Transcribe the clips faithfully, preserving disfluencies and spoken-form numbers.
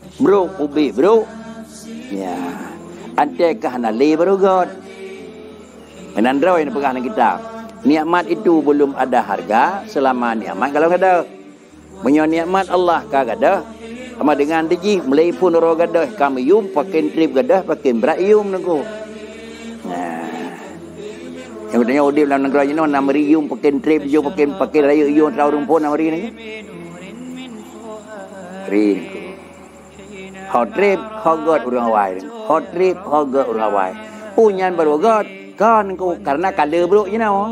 Bro, ubi bro. Ya. Antai kahanali baru god. Menandra yang pegang kita. Nikmat itu belum ada harga selama nikmat kalau ada. Menyo nikmat Allah kagak ada. Sama dengan deji mulai pun ro gadah kami yum pakai trip gadah pakai berat yum nangku. Nah. Yang bertanya udip dalam negara ini nama yum pakai trip yo pakai pakai raya yum tahu rumput nama ri ni. Ri. Hot trip hogot urang Hawaii. Hot trip hogot urang Hawaii. Punyan baru god kan ku karena kada bro you know.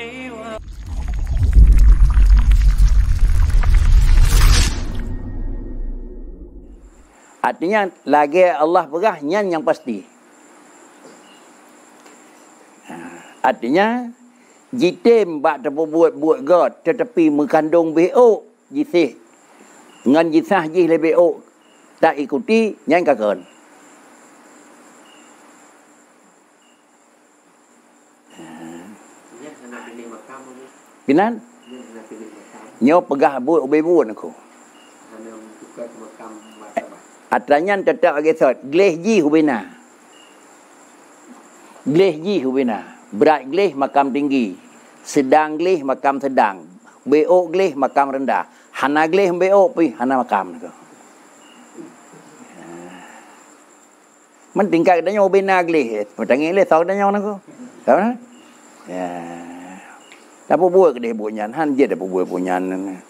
Artinya lagi Allah pegah nyan yang pasti. Artinya jitim bak tepu buat buat god tetapi mengandung B O jisih ngan jisah jih le B O tak ikuti nyan kaken. Pinan? Nyo pegah buat ubi buat aku. Atranya tetap lagi sot. Gleh ji hubina. Gleh ji hubina. Berat gleh makam tinggi. Sedang gleh makam sedang. B O gleh makam rendah. Hana gleh B O pi hana makam tu. Man tingkat katanya hubina gleh. Pertanyaan gleh tahu katanya orang tu. Tahu tak? Ya. Apa buat kedai bunyan? Han je dah buat bunyan.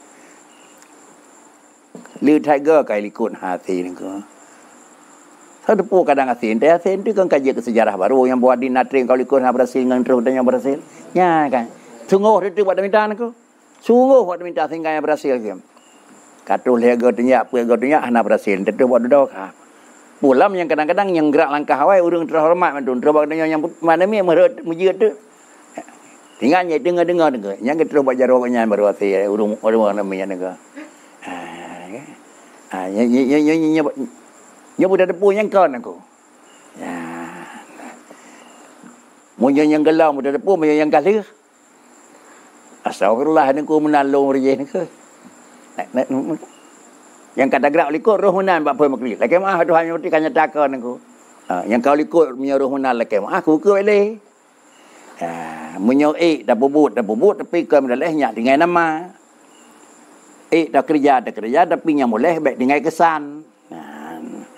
Liu Tiger kai likut hati ni ko. Satu pu kadang asin, dia asin tu kan kaji ke sejarah baru yang buat di natring kau likut ha berhasil dengan terus dan yang berhasil. Ya kan. Sungguh dia tu buat minta aku. Sungguh buat minta sehingga yang berhasil ke. Katu lega tanya apa lega tanya hana berhasil. Dia buat duduk ha. Pulam yang kadang-kadang yang gerak langkah awai urang terhormat mantun. Terus buat yang mana mi merut mujud tu. Tinggalnya dengar-dengar dengar. Yang kita buat jarawanya baru hasil urang orang namanya dengar. Ah, nya nya nya nya nya budak depu yang kon aku. Ya. Mun yang gelau budak depu mun yang kasih. Astagfirullah niku menalung rejeh niku. Nek yang kata gerak likut roh menan bak poe makli. Lagi maaf Tuhan yang kan nyatakan niku. Ha, yang kau likut punya roh menan lagi maaf aku ke boleh. Ha, munyo eh dah bubut dah bubut tapi ke mendalehnya dengan nama. Eh, dah kerja, dah kerja, tapi yang boleh baik dengan kesan. Nah.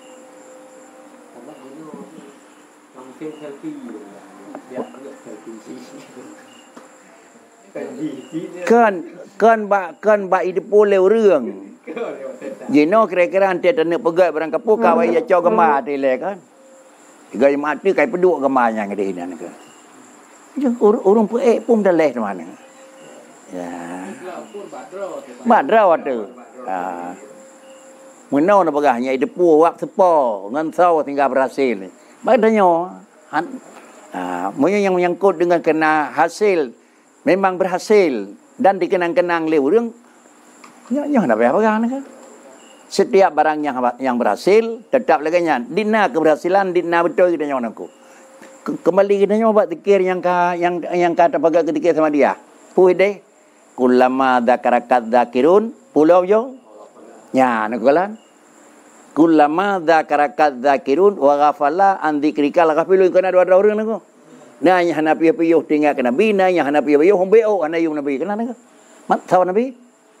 Kan, kan bak, kan bak itu boleh orang. Jino kira-kira nanti tak nak pegat barang kapuk, kawai ya cau gemar dilek kan. Gaya mati kai peduk gemarnya ngede hinan ke. Orang pun eh pun dah leh mana. Ya. Badra waktu. Ah. Menau na pegahnya itu pu wak sepo ngan sau tinggal berhasil ni. Badanya ah moyo yang menyangkut dengan kena hasil memang berhasil dan dikenang-kenang le urang. Nya nya nak pegang kan. Setiap barang yang yang berhasil tetap laganya dina keberhasilan dina betul kita nyawa aku. Kembali kita nyawa buat zikir yang ka, yang yang kata pegang ketika sama dia. Puih deh. Kullama dzakarakat dzakirun pulau yo nya nakulan kullama dzakarakat dzakirun wa ghafala an dzikrika la ghafilu kana dua orang naku nah nya hanapi piyo tinggal ke nabi nah nya hanapi piyo hom beo ana yung nabi kana naku mat tahu nabi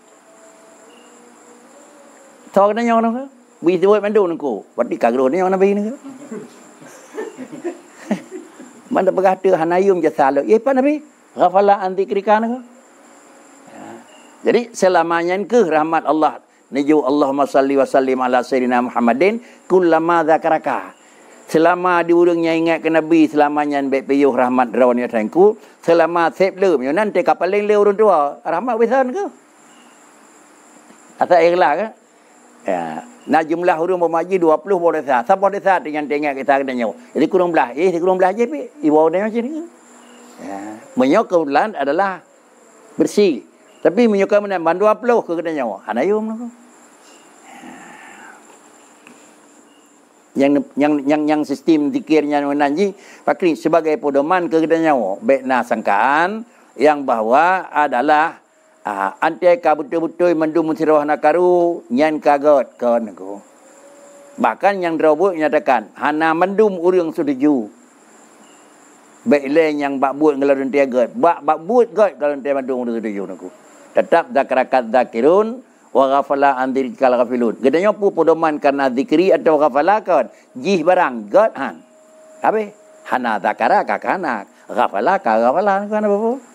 tahu kana yang naku bi tu mandu naku wadi kagro ni yang nabi naku mana berkata hanayum jasalo ye pa nabi ghafala an dzikrika naku. Jadi selamanya ke rahmat Allah. Niju Allahumma salli wa sallim ala sayyidina Muhammadin kullama dzakaraka. Selama diurungnya ingat ke Nabi selamanya baik piyuh rahmat rawan ya tangku. Selama sep lem yo nanti kapal leng le urun tua rahmat wisan ke. Asa ikhlas ke? Ya, nah jumlah urang bermaji dua puluh boleh sah. Siapa boleh sah dengan tengok kita katanya. Jadi kurang belah. Eh kurang belah je pi. Ibu dia macam ni. Ya, menyok kebetulan adalah bersih. Tapi menyukai mana bandu aploh ke kena nyawa. Hanayum nak. Yang yang yang yang sistem zikirnya nanji pakri sebagai pedoman ke kena nyawa. Baik na sangkaan yang bahwa adalah uh, antai ka betul-betul mendum sirah nakaru nyan kagot kon aku. Bahkan yang Drawud menyatakan, hana mendum urang setuju. Baik lain yang bak buat kalau dia gad. Bak bak buat gad kalau dia mendum urang setuju naku. Tetap zakarakat zakirun wa ghafala an dzikral ghafilun. Gedanya pu pedoman karena zikri atau ghafala kan. Jih barang gad han. Habis hana zakara ka kana ghafala ka ghafala kan apa pu?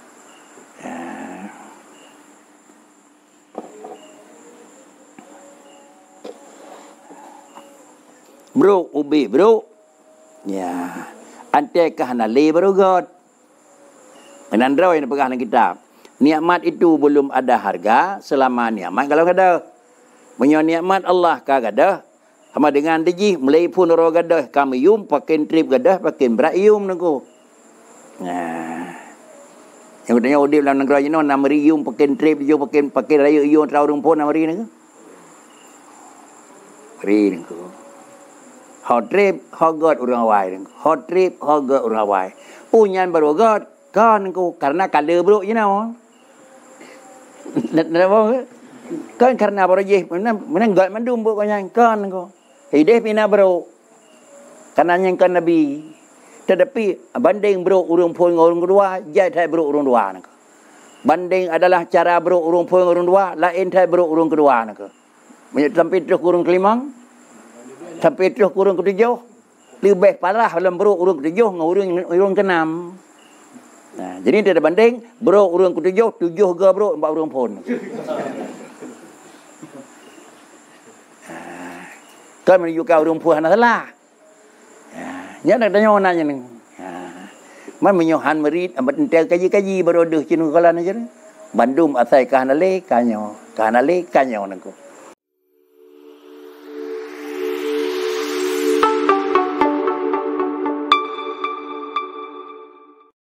Bro, ubi bro. Ya. Antai ke hanali baru God. Menandraw yang pegang kitab. Nikmat itu belum ada harga selama nikmat kalau ada. Menyo nikmat Allah ka gadah. Sama dengan deji mulai pun ro gadah kami yum pakai trip gadah pakai berat yum nangku. Nah. Yang katanya udip dalam negara ini nama yum pakai trip yum pakai pakai raya yum taurung pun nama ri nangku. Ri nangku. Hot trip, hot God orang awai. Hot trip, hot God orang awai. Punyan baru God. Kan ku karena kada bro you know. Kan karena baru je. Mana mana God mandum bu kan kan ku. Hidup pina bro. Karena yang kan Nabi. Tetapi banding bro urang pun orang kedua, jai thai bro urang dua nak. Banding adalah cara bro urang pun orang dua, lain thai bro urang kedua nak. Menyat sampai terus urang kelimang. Sampai terus kurang ketujuh. Lebih parah dalam bro urang ketujuh dengan urang urang keenam. Nah, jadi dia ada banding bro urang ketujuh, tujuh ke bro empat urang pun. Nah, kan menunjukkan urang pun hana salah. Ya, nak tanya nanya ni. Ha. Man menyohan merit amat entel kaji-kaji baru deh cinu kalan aja. Bandum asai kahanale kanyo, kahanale kanyo nangku.